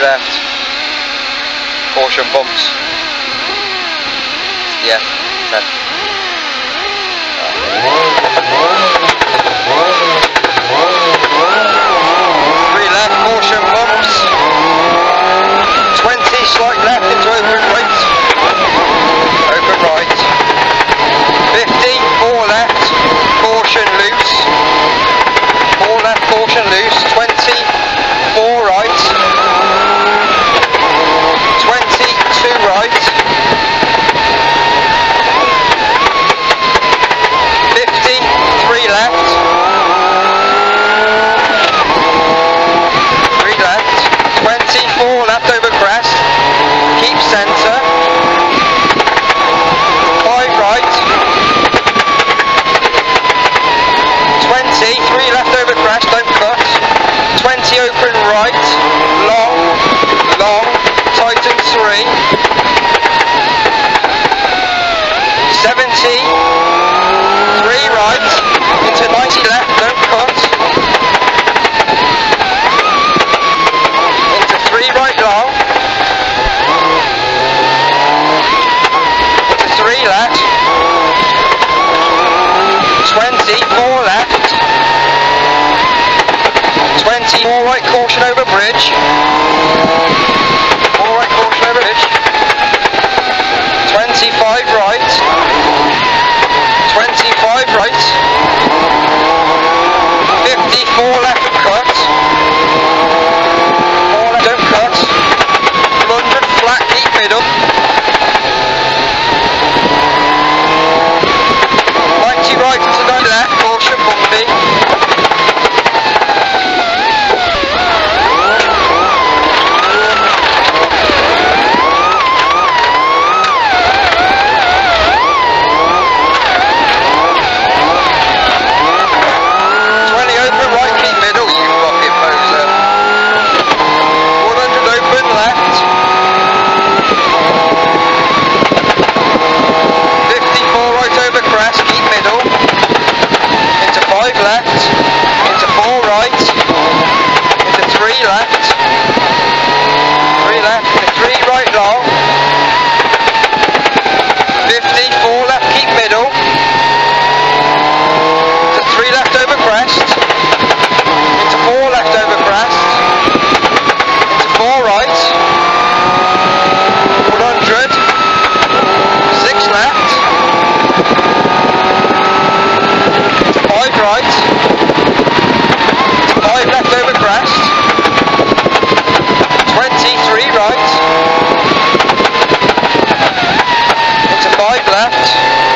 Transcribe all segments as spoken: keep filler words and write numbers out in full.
left, caution bumps. Yeah, ten. Three left, caution bumps. twenty, slight left into open right. Open right. fifty, four left, caution loose. Four left, caution loose. twenty, four right. twenty, two right. fifty, three left. three left. twenty, four left over crest. Keep centre. five right. twenty, three left over crest, don't cut. twenty open right. Long, long, tighten three. seventy, three right, into ninety left, don't cut. Into three right long. Into three left. twenty, four left. twenty, four right, caution over bridge. four right, caution over bridge. twenty-five right. twenty-five right. fifty, four left cut. four left, don't cut. one hundred flat, keep middle. ninety right to ninety left, caution bumpy. twenty open right, keep middle, you fucking poser. one hundred open left. fifty-four right over crest, keep middle. Into five left. Into four right. Into three left. three left. Into three right long. fifty, four left, keep middle. Into three left over crest. Into four left over crest. Into four right. one hundred. six left. Into five right. Into five left over crest. twenty, three right. Into five left.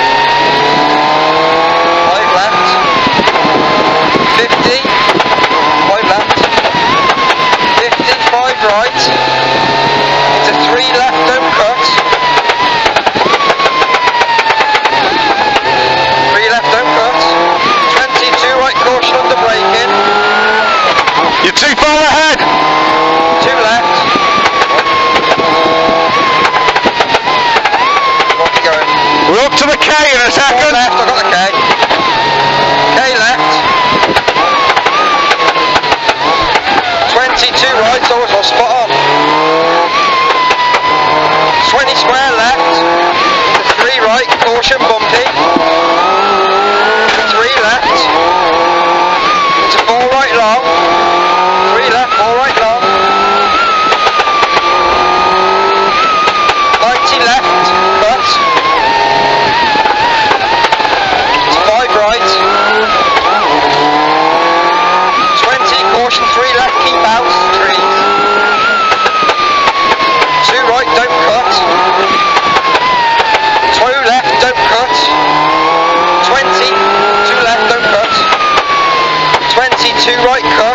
five left. fifty. five left. fifty, five right. Into three left, don't cut. three left, don't cut. twenty-two right, caution under braking. You're too far ahead. two left. Where are you going? We're up to the K in a Four second. left, I got the K. K left. twenty-two right, so it's all spot on. twenty square left. Into three right, caution bumpy. three left. Into four right long. three left, four right long. ninety left, cut. Into five right. twenty, caution three left, keep out, trees. two right, don't cut. two left, don't cut. twenty, two left, don't cut. twenty, two right, cut.